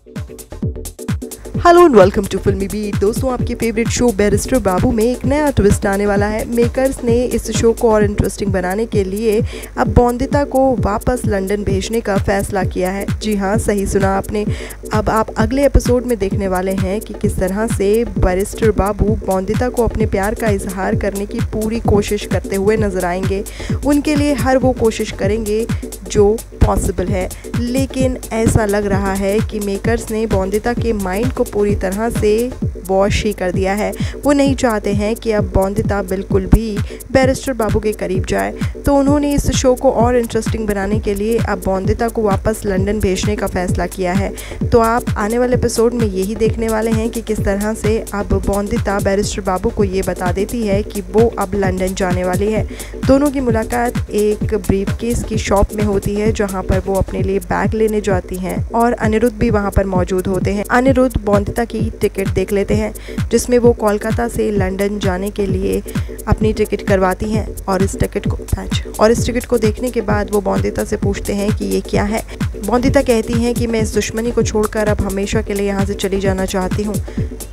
Hello and welcome to Filmibeat. दोस्तों, आपके favourite show barrister बाबू में एक नया ट्विस्ट आने वाला है। मेकर्स ने इस शो को और इंटरेस्टिंग बनाने के लिए अब बॉन्दिता को वापस लंदन भेजने का फैसला किया है। जी हाँ, सही सुना आपने। अब आप अगले एपिसोड में देखने वाले हैं कि किस तरह से बैरिस्टर बाबू बॉन्दिता को अपने प्यार का इजहार करने की पूरी कोशिश करते हुए नजर आएंगे। उनके लिए हर वो कोशिश करेंगे जो पॉसिबल है, लेकिन ऐसा लग रहा है कि मेकर्स ने बॉन्दिता के माइंड को पूरी तरह से वॉश ही कर दिया है। वो नहीं चाहते हैं कि अब बॉन्दिता बिल्कुल भी बैरिस्टर बाबू के करीब जाए, तो उन्होंने इस शो को और इंटरेस्टिंग बनाने के लिए अब बॉन्दिता को वापस लंदन भेजने का फैसला किया है। तो आप आने वाले एपिसोड में यही देखने वाले हैं कि किस तरह से अब बॉन्दिता बैरिस्टर बाबू को ये बता देती है कि वो अब लंदन जाने वाली है। दोनों की मुलाकात एक ब्रीफकेस की शॉप में होती है, जहाँ पर वो अपने लिए बैग लेने जाती हैं और अनिरुद्ध भी वहाँ पर मौजूद होते हैं। अनिरुद्ध बॉन्दिता की टिकट देख लेते हैं, जिसमें वो कोलकाता से लंदन जाने के लिए अपनी टिकट करवाती हैं और इस टिकट को देखने के बाद वो बॉन्दिता से पूछते हैं कि ये क्या है। बॉन्दिता कहती हैं कि मैं इस दुश्मनी को छोड़कर अब हमेशा के लिए यहाँ से चली जाना चाहती हूँ।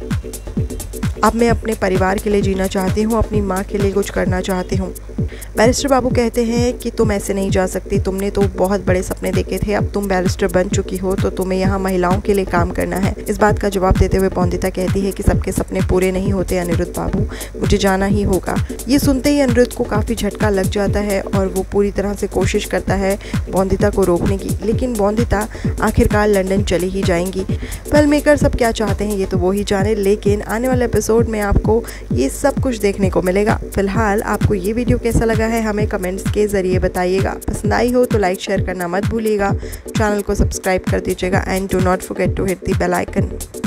अब मैं अपने परिवार के लिए जीना चाहती हूँ, अपनी माँ के लिए कुछ करना चाहती हूँ। बैरिस्टर बाबू कहते हैं कि तुम ऐसे नहीं जा सकती, तुमने तो बहुत बड़े सपने देखे थे, अब तुम बैरिस्टर बन चुकी हो तो तुम्हें यहाँ महिलाओं के लिए काम करना है। इस बात का जवाब देते हुए बॉन्दिता कहती है कि सबके सपने पूरे नहीं होते अनिरुद्ध बाबू, मुझे जाना ही होगा। ये सुनते ही अनिरुद्ध को काफ़ी झटका लग जाता है और वो पूरी तरह से कोशिश करता है बॉन्दिता को रोकने की, लेकिन बॉन्दिता आखिरकार लंदन चली ही जाएंगी। फिल्म मेकर सब क्या चाहते हैं ये तो वो ही जाने, लेकिन आने वाले एपिसोड में आपको ये सब कुछ देखने को मिलेगा। फिलहाल आपको ये वीडियो कैसा लगा है हमें कमेंट्स के ज़रिए बताइएगा। पसंद आई हो तो लाइक शेयर करना मत भूलिएगा, चैनल को सब्सक्राइब कर दीजिएगा and do not forget to hit the bell icon.